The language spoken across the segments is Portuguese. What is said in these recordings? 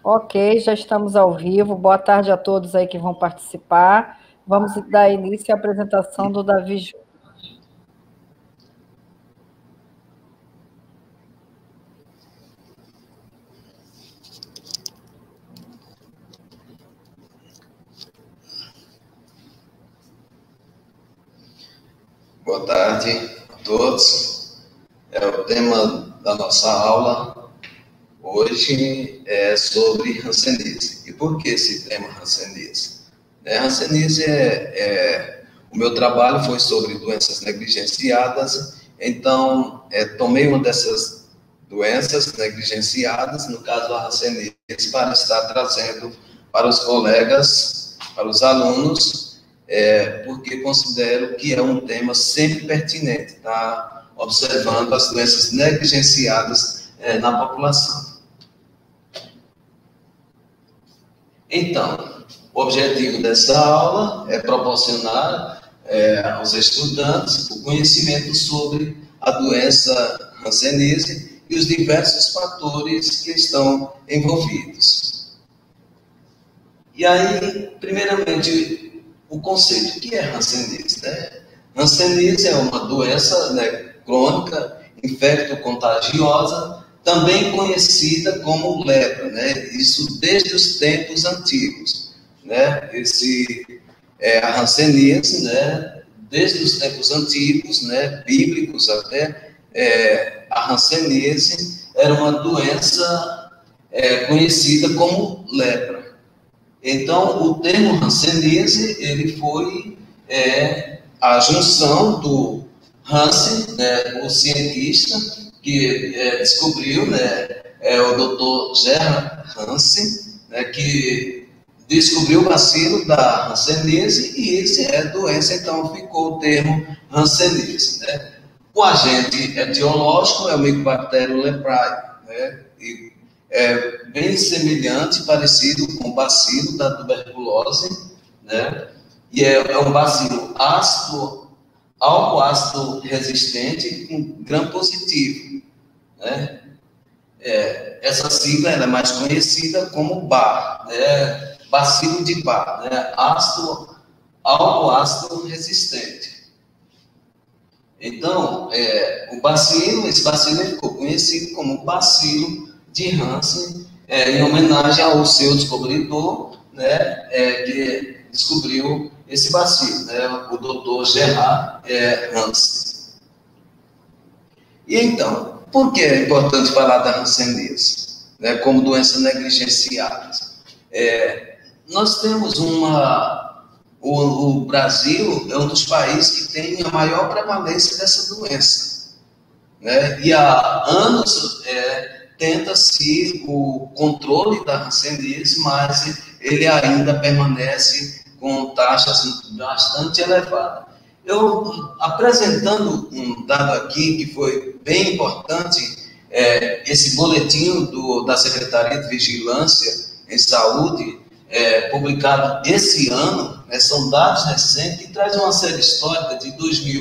Ok, já estamos ao vivo. Boa tarde a todos aí que vão participar. Vamos dar início à apresentação do Davi Júnior. Boa tarde a todos. O tema da nossa aula hoje é sobre hanseníase. E por que esse tema hanseníase? Hanseníase o meu trabalho foi sobre doenças negligenciadas, então tomei uma dessas doenças negligenciadas, no caso a hanseníase, para estar trazendo para os colegas, para os alunos, porque considero que é um tema sempre pertinente, tá? Observando as doenças negligenciadas na população. Então, o objetivo dessa aula é proporcionar aos estudantes o conhecimento sobre a doença hanseníase e os diversos fatores que estão envolvidos. E aí, primeiramente, o conceito, o que é hanseníase, né? Hanseníase é uma doença, né, crônica, infecto-contagiosa, também conhecida como lepra, né? Isso desde os tempos antigos, né? A hanseníase, né? Desde os tempos antigos, né? Bíblicos até, a hanseníase era uma doença conhecida como lepra. Então, o termo hanseníase, ele foi a junção do Hansen, né, o cientista que descobriu, né, o Dr. Gerhard Hansen, né, que descobriu o bacilo da hanseníase, e esse é a doença, então ficou o termo hanseníase, né? O agente etiológico é o Mycobacterium leprae, né? E é bem semelhante, parecido com o bacilo da tuberculose, né? E é um bacilo ácido, álcool-ácido resistente com gram positivo, né? Essa sigla é mais conhecida como BAR, né? Bacilo de Bar, né? Álcool-ácido resistente. Então, esse bacilo ficou conhecido como bacilo de Hansen, em homenagem ao seu descobridor, né? Que descobriu esse bacilo, né? O Dr. Gerhard Hansen. E então, por que é importante falar da hanseníase, né, como doença negligenciada? Nós temos o Brasil é um dos países que tem a maior prevalência dessa doença, né? E há anos tenta-se o controle da hanseníase, mas ele ainda permanece com taxas bastante elevadas. Eu, apresentando um dado aqui que foi bem importante, esse boletim da Secretaria de Vigilância em Saúde, publicado esse ano, né, são dados recentes, que traz uma série histórica de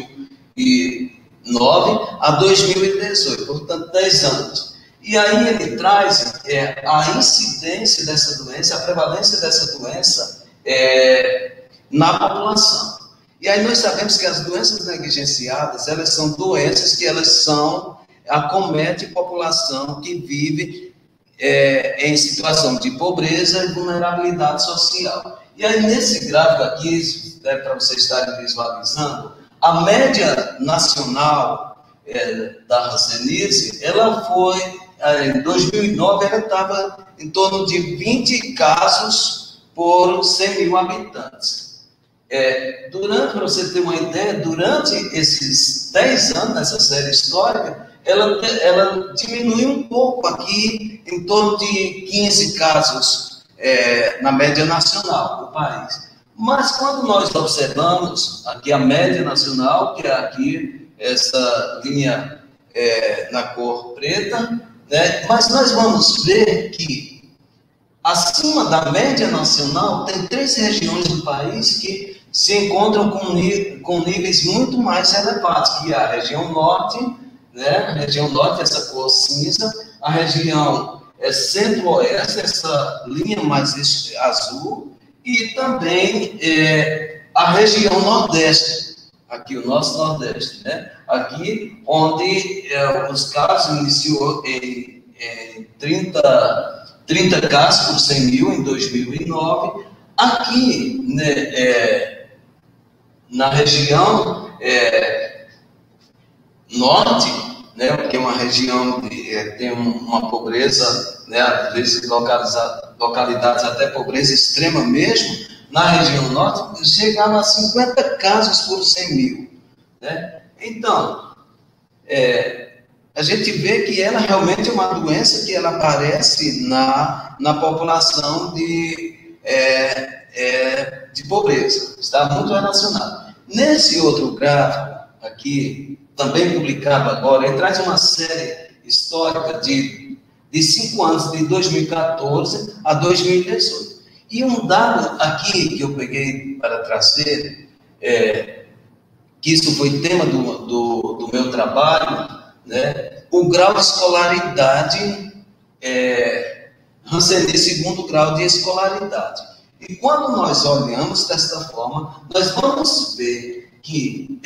2009 a 2018, portanto, 10 anos. E aí ele traz a incidência dessa doença, a prevalência dessa doença na população. E aí nós sabemos que as doenças negligenciadas, elas são doenças que acometem a população que vive em situação de pobreza e vulnerabilidade social. E aí nesse gráfico aqui, para vocês estarem visualizando, a média nacional da hanseníase, ela foi, em 2009, ela estava em torno de 20 casos por 100 mil habitantes. Para você ter uma ideia, durante esses 10 anos, nessa série histórica, ela diminuiu um pouco aqui, em torno de 15 casos na média nacional do país. Mas quando nós observamos aqui a média nacional, que é aqui essa linha na cor preta, né, mas nós vamos ver que acima da média nacional tem 3 regiões do país que se encontram com níveis muito mais elevados, que é a região norte, né? A região norte, essa cor cinza, a região é centro-oeste, essa linha mais azul, e também a região nordeste, aqui o nosso nordeste, né? Aqui onde os casos iniciou em 30 casos por 100 mil em 2009, aqui, né, na região norte, né, porque é uma região que tem uma pobreza, né, às vezes localidades até pobreza extrema mesmo, na região norte chegava a 50 casos por 100 mil. Né? Então, a gente vê que ela realmente é uma doença que ela aparece na população de pobreza, está muito relacionado. Nesse outro gráfico aqui, também publicado agora, ele traz uma série histórica de 5 anos, de 2014 a 2018. E um dado aqui que eu peguei para trazer, que isso foi tema do meu trabalho, né? O grau de escolaridade, hanseníase, segundo grau de escolaridade. E quando nós olhamos desta forma, nós vamos ver que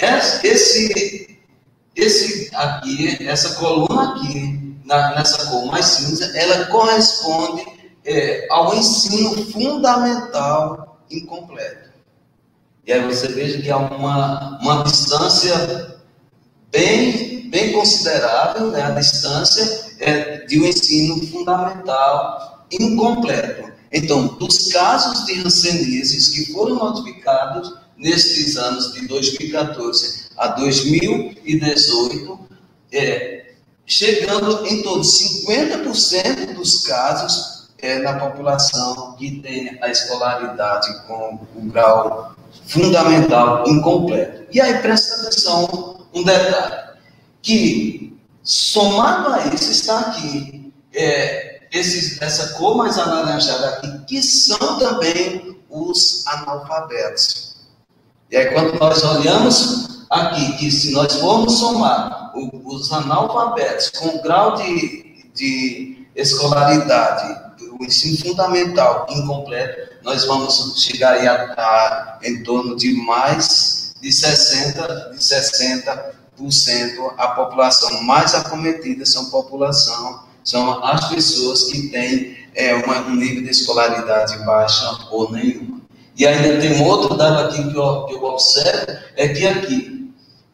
esse aqui, essa coluna aqui, nessa cor mais cinza, ela corresponde ao ensino fundamental incompleto. E aí você veja que há uma distância bem considerável, né? A distância de um ensino fundamental incompleto. Então, dos casos de hanseníases que foram notificados nestes anos de 2014 a 2018, chegando em todos 50% dos casos na população que tem a escolaridade com o grau fundamental incompleto. E aí presta atenção um detalhe, que somado a isso está aqui, essa cor mais alaranjada aqui, que são também os analfabetos. E aí quando nós olhamos aqui, que se nós formos somar os analfabetos com o grau de escolaridade, o ensino fundamental incompleto, nós vamos chegar aí em torno de mais de 60%. A população mais acometida são as pessoas que têm um nível de escolaridade baixa ou nenhuma. E ainda tem um outro dado aqui que eu observo, que aqui,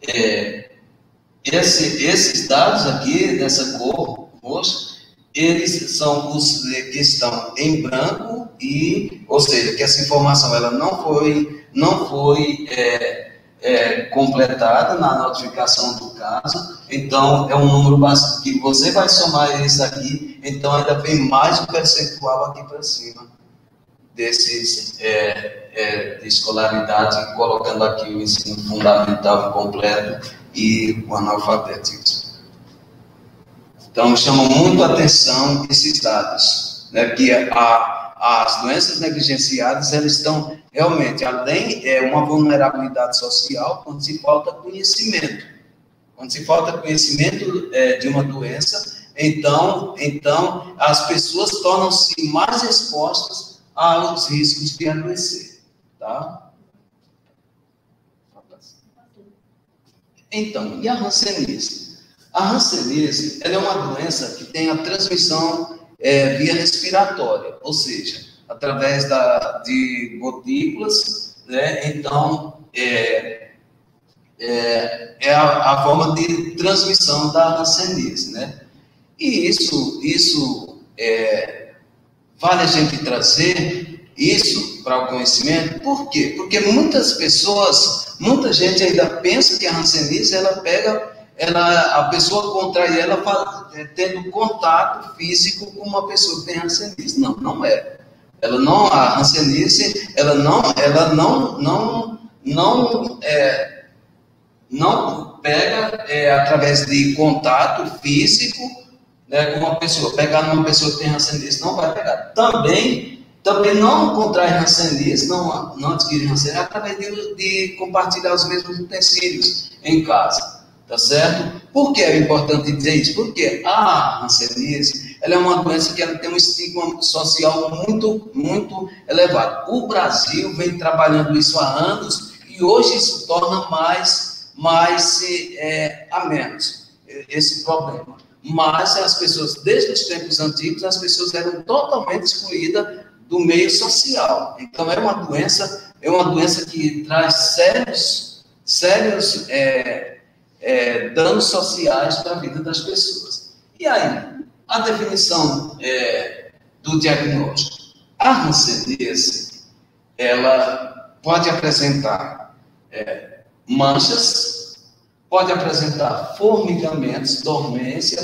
esses dados aqui, dessa cor roxa, eles são os que estão em branco, ou seja, que essa informação ela não foi completada na notificação do caso. Então, é um número básico que você vai somar isso aqui, então ainda vem mais um percentual aqui para cima desses de escolaridade, colocando aqui o ensino fundamental incompleto e o analfabetismo. Então, chamam muito a atenção esses dados, né, que as doenças negligenciadas, elas estão realmente, além uma vulnerabilidade social, quando se falta conhecimento. Quando se falta conhecimento de uma doença, então as pessoas tornam-se mais expostas aos riscos de adoecer. Tá? Então, e a hanseníase? A hanseníase, ela é uma doença que tem a transmissão via respiratória, ou seja, através de gotículas, né? Então, a forma de transmissão da hanseníase, né? E isso vale a gente trazer isso para o conhecimento. Por quê? Porque muita gente ainda pensa que a hanseníase, a pessoa contrai ela tendo contato físico com uma pessoa que tem hanseníase. Não é. A hanseníase, ela não pega através de contato físico, né, com uma pessoa. Pegar numa pessoa que tem hanseníase não vai pegar. Também não contrai hanseníase, não adquire hanseníase através de compartilhar os mesmos utensílios em casa. Tá certo? Por que é importante dizer isso? Porque a hanseníase, ela é uma doença que ela tem um estigma social muito, muito elevado. O Brasil vem trabalhando isso há anos e hoje isso torna mais a menos esse problema. Mas as pessoas, desde os tempos antigos, as pessoas eram totalmente excluídas do meio social. Então, é uma doença que traz sérios danos sociais para a vida das pessoas. E aí, a definição do diagnóstico. A hanseníase, ela pode apresentar manchas, pode apresentar formigamentos, dormência,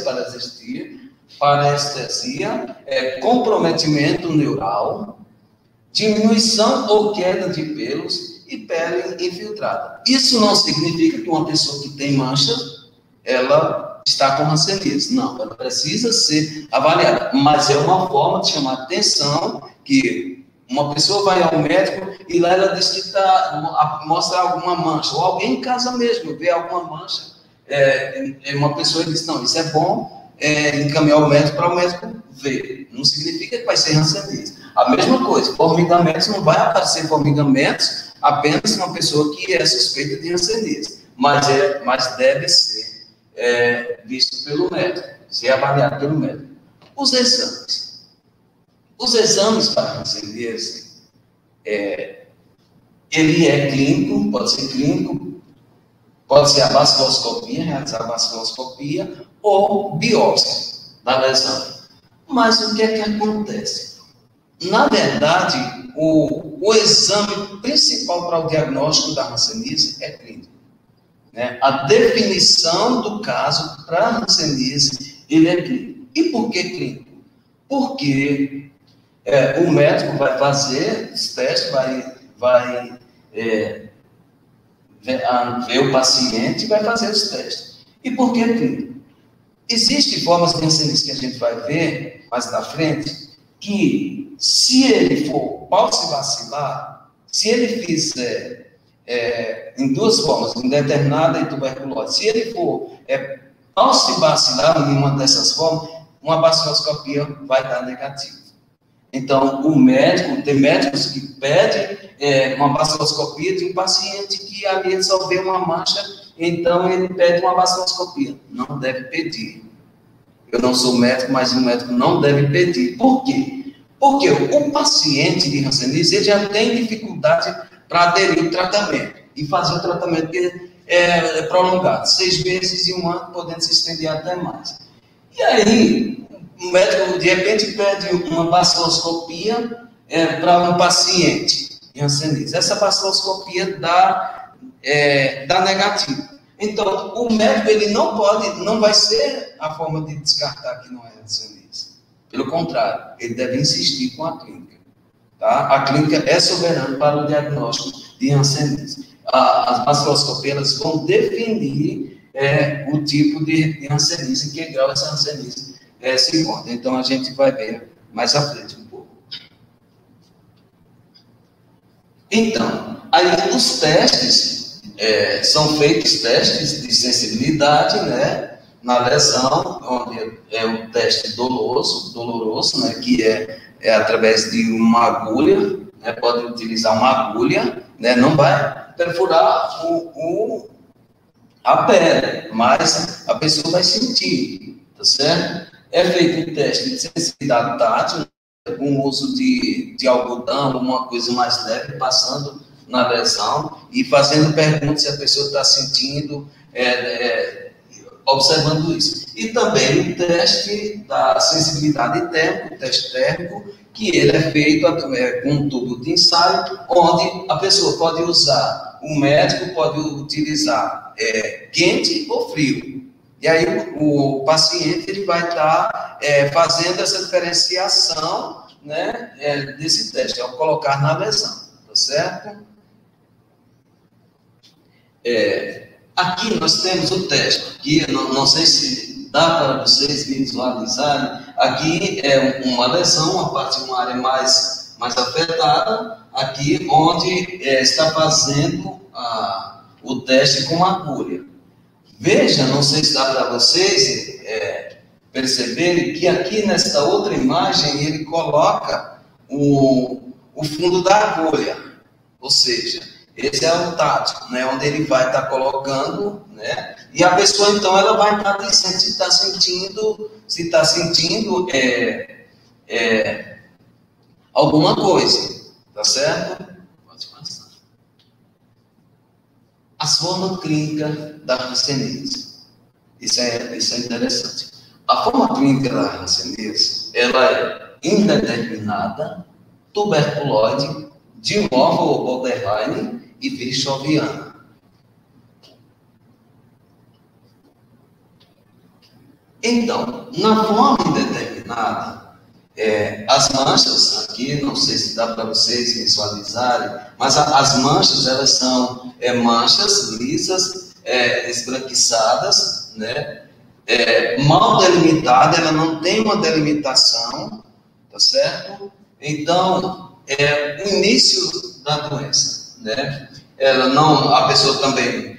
parestesia, comprometimento neural, diminuição ou queda de pelos e pele infiltrada. Isso não significa que uma pessoa que tem mancha, ela está com hanseníase. Não, ela precisa ser avaliada. Mas é uma forma de chamar atenção que uma pessoa vai ao médico e lá ela diz que mostra alguma mancha. Ou alguém em casa mesmo vê alguma mancha. Uma pessoa diz, não, isso é bom, encaminhar o médico para o médico ver. Não significa que vai ser hanseníase. A mesma coisa, formigamentos, não vai aparecer formigamentos apenas uma pessoa que é suspeita de hanseníase. Mas deve ser visto pelo médico, ser avaliado pelo médico. Os exames. Os exames para a hanseníase, ele é clínico, pode ser a baciloscopia, realizar a baciloscopia, ou biópsia da lesão. Mas o que é que acontece? Na verdade, o exame principal para o diagnóstico da hanseníase é clínico. Né? A definição do caso para a hanseníase, ele é clínico. E por que clínico? Porque o médico vai fazer os testes, vai ver o paciente e vai fazer os testes. E por que clínico? Existem formas de hanseníase que a gente vai ver mais na frente, que se ele for paucivacilar, se ele fizer em duas formas, indeterminada e tuberculose, se ele for paucivacilar em uma dessas formas, uma baciloscopia vai dar negativo. Então, tem médicos que pedem uma baciloscopia de um paciente que ali só vê uma mancha, então ele pede uma baciloscopia. Não deve pedir. Eu não sou médico, mas o médico não deve pedir. Por quê? Porque o paciente de hanseníase ele já tem dificuldade para aderir ao tratamento e fazer o tratamento que é prolongado, 6 meses e 1 ano, podendo se estender até mais. E aí, o médico, de repente, pede uma baciloscopia para um paciente de hanseníase. Essa baciloscopia dá negativo. Então, o médico ele não vai ser a forma de descartar que não é hanseníase. Pelo contrário, ele deve insistir com a clínica. Tá? A clínica é soberana para o diagnóstico de hanseníase. As baciloscopias vão definir o tipo de hanseníase, em que grau essa hanseníase se encontra. Então, a gente vai ver mais à frente um pouco. Um Aí, os testes, são feitos testes de sensibilidade, né, na lesão, onde é um teste doloroso, né, que é através de uma agulha, né, pode utilizar uma agulha, né, não vai perfurar a pele, mas a pessoa vai sentir, tá certo? É feito um teste de sensibilidade tátil, com o uso de algodão, uma coisa mais leve, passando na lesão e fazendo perguntas se a pessoa está sentindo, observando isso. E também o teste da sensibilidade térmica, o teste térmico, que ele é feito com um tubo de ensaio, onde a pessoa pode usar, o médico pode utilizar quente ou frio. E aí o paciente ele vai estar fazendo essa diferenciação, né, desse teste, ao colocar na lesão, tá certo? Aqui nós temos o teste, que não sei se dá para vocês visualizarem. Aqui é uma lesão, uma área mais afetada, aqui onde está fazendo o teste com agulha. Veja, não sei se dá para vocês perceberem que aqui nesta outra imagem ele coloca o fundo da agulha, ou seja, esse é o tático, né, onde ele vai estar colocando, né, e a pessoa então ela vai estar dizendo se está sentindo alguma coisa, tá certo? Pode passar. As formas clínicas da hanseníase. Isso é interessante. A forma clínica da hanseníase, ela é indeterminada, tuberculoide, dimorfa ou borderline e virchoviana. Então, na forma indeterminada, as manchas, aqui, não sei se dá para vocês visualizarem, mas as manchas, elas são manchas lisas, esbranquiçadas, né? Mal delimitada, ela não tem uma delimitação, tá certo? Então, o início da doença, né? A pessoa também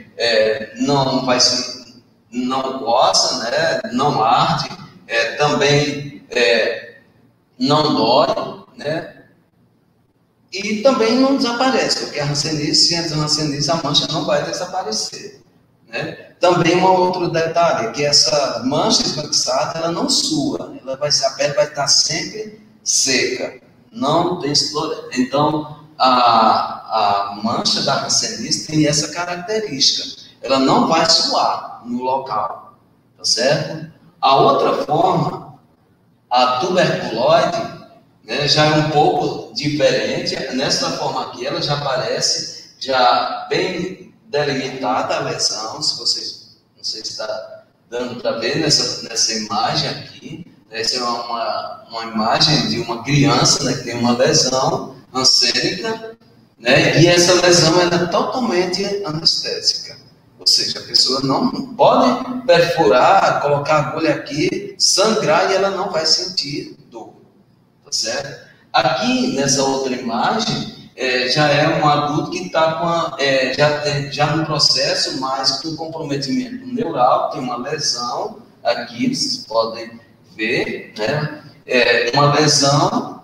não coça, né? Não arde, também não dói, né? E também não desaparece, porque a hanseníase, se entra na hanseníase, a mancha não vai desaparecer, né? Também um outro detalhe, que essa mancha esbranquiçada, ela não sua, a pele vai estar sempre seca, não tem esclorese. Então, a mancha da hanseníase tem essa característica, ela não vai suar no local, tá certo? A outra forma, a tuberculoide, né, já é um pouco diferente. Nessa forma aqui, ela já aparece já bem delimitada a lesão, não sei se está dando para ver nessa imagem aqui. Essa é uma imagem de uma criança, né, que tem uma lesão hansênica, né, e essa lesão é totalmente anestésica. Ou seja, a pessoa não pode perfurar, colocar a agulha aqui, sangrar e ela não vai sentir dor, tá certo? Aqui, nessa outra imagem, já é um adulto que está já no processo, mas com comprometimento neural, tem uma lesão aqui, vocês podem ver, né? Uma lesão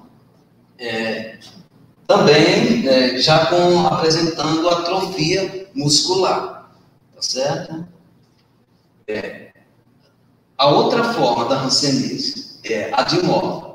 também já apresentando atrofia muscular. Tá certo? A outra forma da hanseníase é a dimorfa.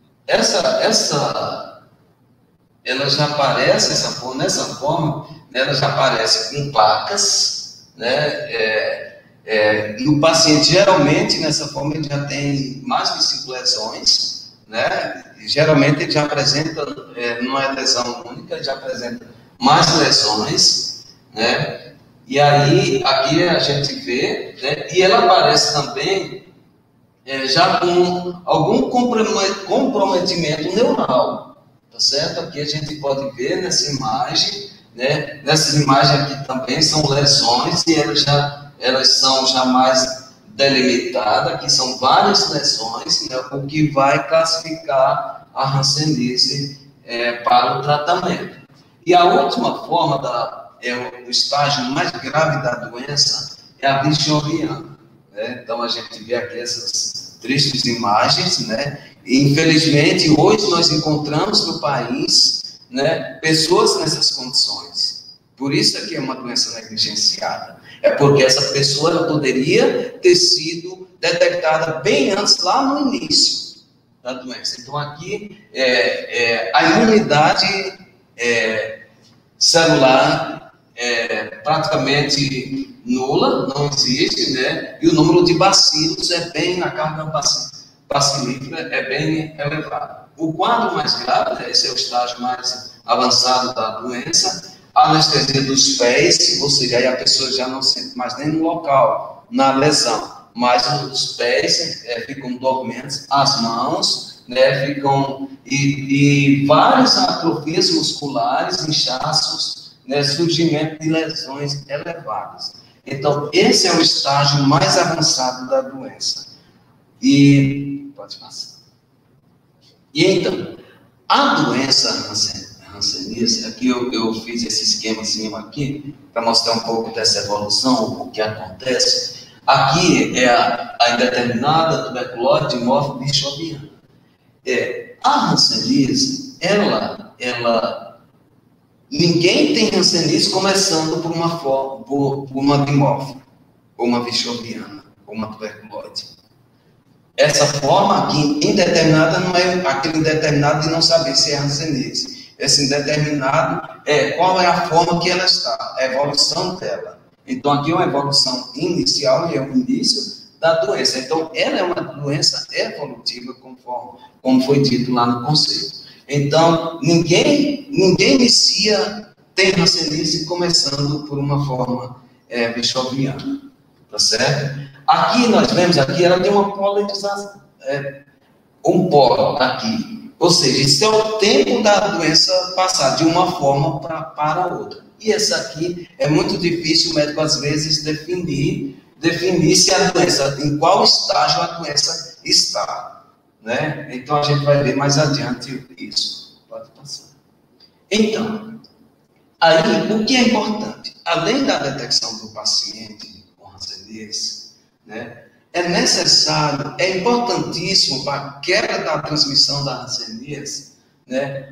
Ela já aparece, nessa forma, né, ela já aparece com placas, né? E o paciente, geralmente, nessa forma, ele já tem mais de 5 lesões, né? E, geralmente, ele já apresenta, não é lesão única, ele já apresenta mais lesões, né? E aí, aqui a gente vê, né, e ela aparece também já com algum comprometimento neural, tá certo? Aqui a gente pode ver nessa imagem, né, nessas imagens aqui também são lesões e elas são já mais delimitadas, aqui são várias lesões, né, o que vai classificar a hanseníase para o tratamento. E a última forma o estágio mais grave da doença é a virchoviana, né? Então a gente vê aqui essas tristes imagens, né? E infelizmente hoje nós encontramos no país, né, pessoas nessas condições. Por isso é que é uma doença negligenciada. É porque essa pessoa ela poderia ter sido detectada bem antes, lá no início da doença. Então aqui a imunidade celular praticamente nula, não existe, né? E o número de bacilos a carga bacilífera é bem elevada. O quadro mais grave, esse é o estágio mais avançado da doença, a anestesia dos pés, ou seja, aí a pessoa já não sente mais nem no local, na lesão, mas os pés ficam dormentes, as mãos, né, ficam, e várias atrofias musculares, inchaços, né, surgimento de lesões elevadas. Então, esse é o estágio mais avançado da doença. E, pode passar. E então, a doença hanseníase, aqui eu fiz esse esquemazinho aqui, para mostrar um pouco dessa evolução, o que acontece. Aqui é a indeterminada tuberculose dimorfo-bichoviana. A hanseníase, ninguém tem hanseníase começando por uma dimorfo, ou uma bichoviana, ou uma tuberculose. Essa forma aqui, indeterminada, não é aquele indeterminado de não saber se é hanseníase. Esse indeterminado qual é a forma que ela está, a evolução dela. Então, aqui é uma evolução inicial e é o início da doença. Então, ela é uma doença evolutiva, como foi dito lá no conceito. Então, ninguém tem hanseníase começando por uma forma bichoviana, tá certo? Aqui, nós vemos aqui, ela tem uma polarização, um polo aqui. Ou seja, isso é o tempo da doença passar de uma forma para outra. E essa aqui é muito difícil o médico, às vezes, definir se a doença, em qual estágio a doença está. Né? Então, a gente vai ver mais adiante isso. Pode passar. Então, aí, o que é importante? Além da detecção do paciente com hanseníase, né, é necessário, é importantíssimo para a quebra da transmissão da hanseníase, né,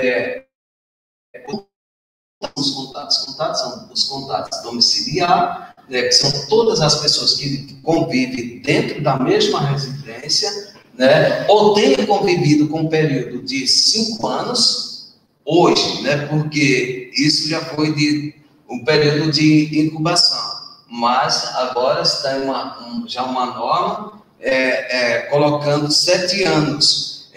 os contatos são os contatos domiciliares, né, que são todas as pessoas que convivem dentro da mesma residência, né, ou têm convivido com um período de 5 anos, hoje, né, porque isso já foi de um período de incubação, mas agora está já uma norma colocando 7 anos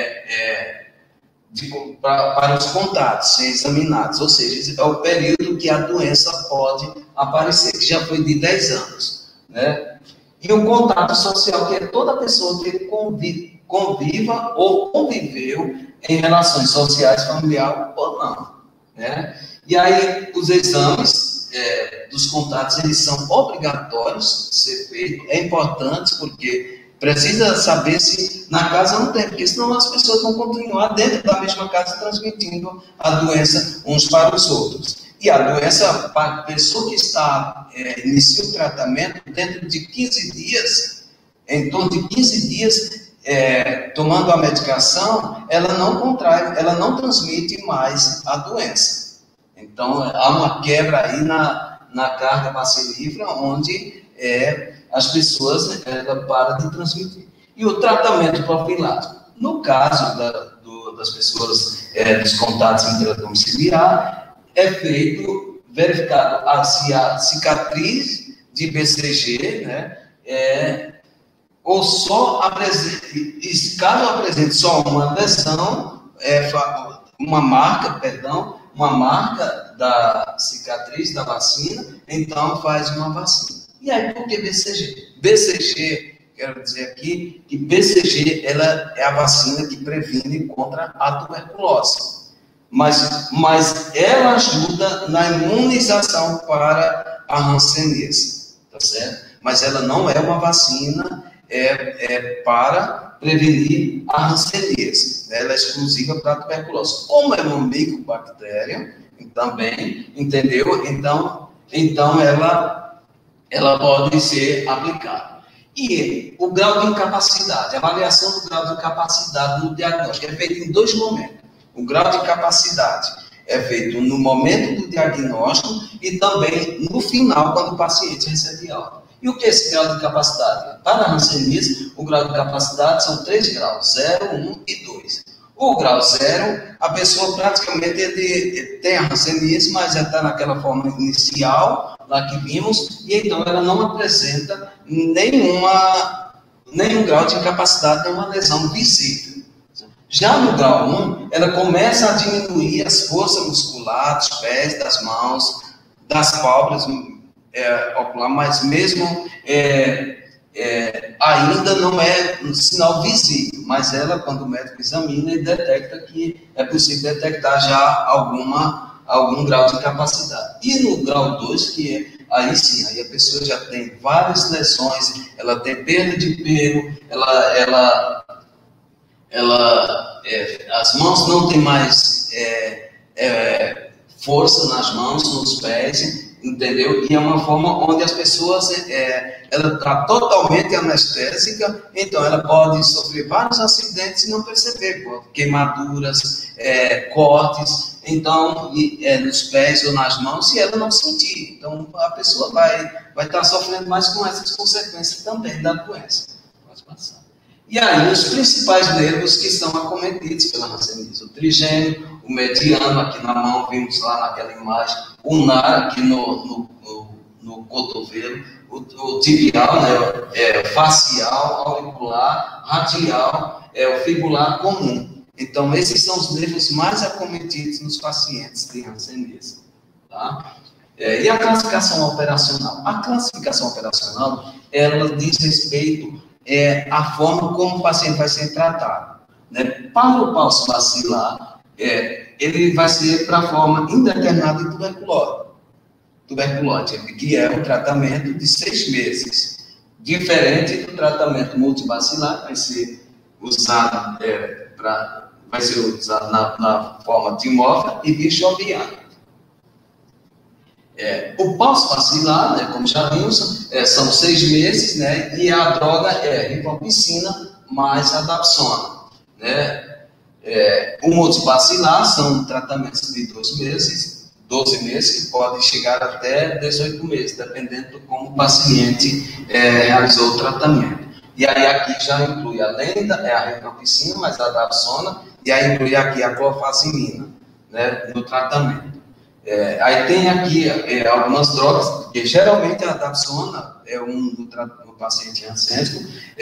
para os contatos ser examinados, ou seja, é o período que a doença pode aparecer, que já foi de 10 anos, né? E o contato social, que é toda pessoa que conviva ou conviveu em relações sociais, familiares ou não, né? E aí, os exames dos contatos, eles são obrigatórios de ser feitos, é importante porque precisa saber se na casa não tem, porque senão as pessoas vão continuar dentro da mesma casa transmitindo a doença uns para os outros. E a doença, para a pessoa que inicia o tratamento, dentro de 15 dias, em torno de 15 dias, tomando a medicação, ela não transmite mais a doença. Então, há uma quebra aí na carga bacilífera, onde as pessoas param de transmitir. E o tratamento profilático? No caso das pessoas, dos contatos intradomiciliares, é feito, verificado se a cicatriz de BCG, né, ou só caso apresente só uma lesão, uma marca da cicatriz da vacina, então faz uma vacina. E aí, por que BCG? BCG, quero dizer aqui, que BCG ela é a vacina que previne contra a tuberculose. Mas ela ajuda na imunização para a hanseníase, tá certo? Mas ela não é uma vacina para prevenir a hanseníase. Ela é exclusiva para a tuberculose. Como é uma micobactéria, também, entendeu? Então ela pode ser aplicada. E o grau de incapacidade, a avaliação do grau de incapacidade no diagnóstico é feito em 2 momentos. O grau de incapacidade é feito no momento do diagnóstico e também no final, quando o paciente recebe alta. E o que é esse grau de incapacidade? Para a hanseníase, o grau de incapacidade são 3 graus, 0, 1 e 2. O grau 0, a pessoa praticamente tem a hanseníase, mas já está naquela forma inicial, lá que vimos, e então ela não apresenta nenhum grau de incapacidade, nenhuma lesão visível. Já no grau 1, ela começa a diminuir as forças musculares, dos pés, das mãos, das pálpebras ocular, mas mesmo ainda não é um sinal visível, mas ela, quando o médico examina, ele detecta que é possível detectar já algum grau de incapacidade. E no grau 2, que aí sim, aí a pessoa já tem várias lesões, ela tem perda de pelo, as mãos não tem mais força nas mãos, nos pés, entendeu? E é uma forma onde as pessoas, ela está totalmente anestésica, então ela pode sofrer vários acidentes e não perceber, queimaduras, cortes, então, nos pés ou nas mãos, se ela não sentir. Então, a pessoa vai estar sofrendo mais com essas consequências também da doença. Pode passar. E aí, os principais nervos que são acometidos pela hanseníase: o trigêmeo, o mediano, aqui na mão, vimos lá naquela imagem, o ulnar, aqui no cotovelo, o tibial, né, facial, auricular, radial, o fibular comum. Então, esses são os nervos mais acometidos nos pacientes de hanseníase. Tá? E a classificação operacional? A classificação operacional, ela diz respeito à forma como o paciente vai ser tratado. Né? Para o pulso bacilar, ele vai ser para a forma indeterminada de tuberculose, que é um tratamento de 6 meses. Diferente do tratamento multibacilar, vai ser usado na forma dimórfica e bichoviana. O pulso bacilar, né, como já vimos, são 6 meses, né, e a droga é rifampicina mais a dapsona. Né? O multibacilar são tratamentos de 2 meses, 12 meses, que podem chegar até 18 meses, dependendo de como o paciente realizou o tratamento. E aí aqui já inclui, além a rifampicina, mais a dapsona, e aí inclui aqui a clofazimina, né, no tratamento. Aí tem aqui algumas drogas, que geralmente a dapsona é no paciente hansênico,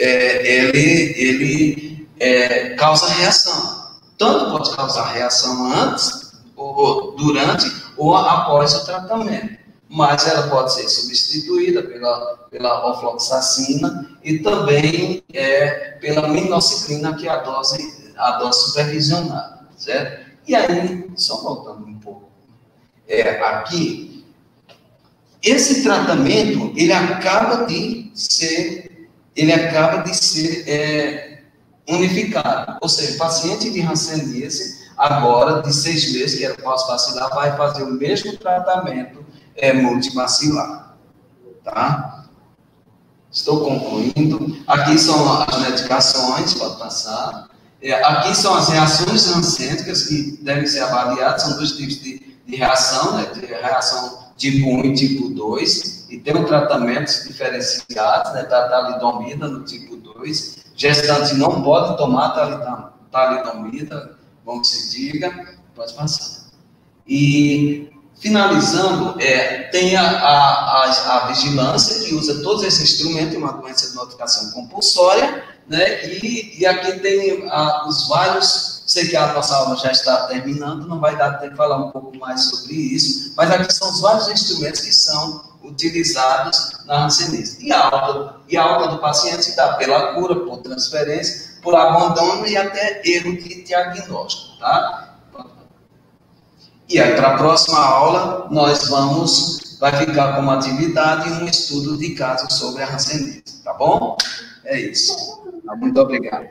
ele causa reação. Tanto pode causar reação antes, ou durante, ou após o tratamento. Mas ela pode ser substituída pela ofloxacina e também pela minociclina, que é a dose supervisionada, certo? E aí, só voltando um pouco aqui, esse tratamento, ele acaba de ser unificado. Ou seja, o paciente de hanseníase, agora, de 6 meses, que era pós-bacilar, vai fazer o mesmo tratamento multibacilar. Tá? Estou concluindo. Aqui são as medicações, pode passar. Aqui são as reações hansênicas que devem ser avaliadas. São 2 tipos de reação, né? Reação tipo 1 e tipo 2. E tem tratamentos diferenciados, né? Da talidomida no tipo 2. Gestante não pode tomar talidomida, como se diga. Pode passar. E, finalizando, tem a vigilância, que usa todos esses instrumentos, uma doença de notificação compulsória, né? E aqui tem os vários. Sei que a nossa aula já está terminando, não vai dar tempo de falar um pouco mais sobre isso, mas aqui são os vários instrumentos que são utilizados na hanseníase. E a alta do paciente se dá pela cura, por transferência, por abandono e até erro de diagnóstico, tá? E aí, para a próxima aula, vai ficar como atividade um estudo de caso sobre a hanseníase, tá bom? É isso. Muito obrigado.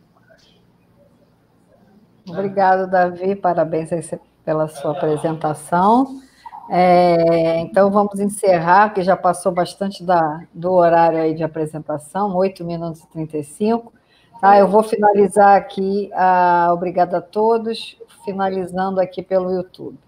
Obrigado, Davi, parabéns pela sua apresentação. Então, vamos encerrar, porque já passou bastante do horário aí de apresentação, 8 minutos e 35. Tá, eu vou finalizar aqui, obrigada a todos, finalizando aqui pelo YouTube.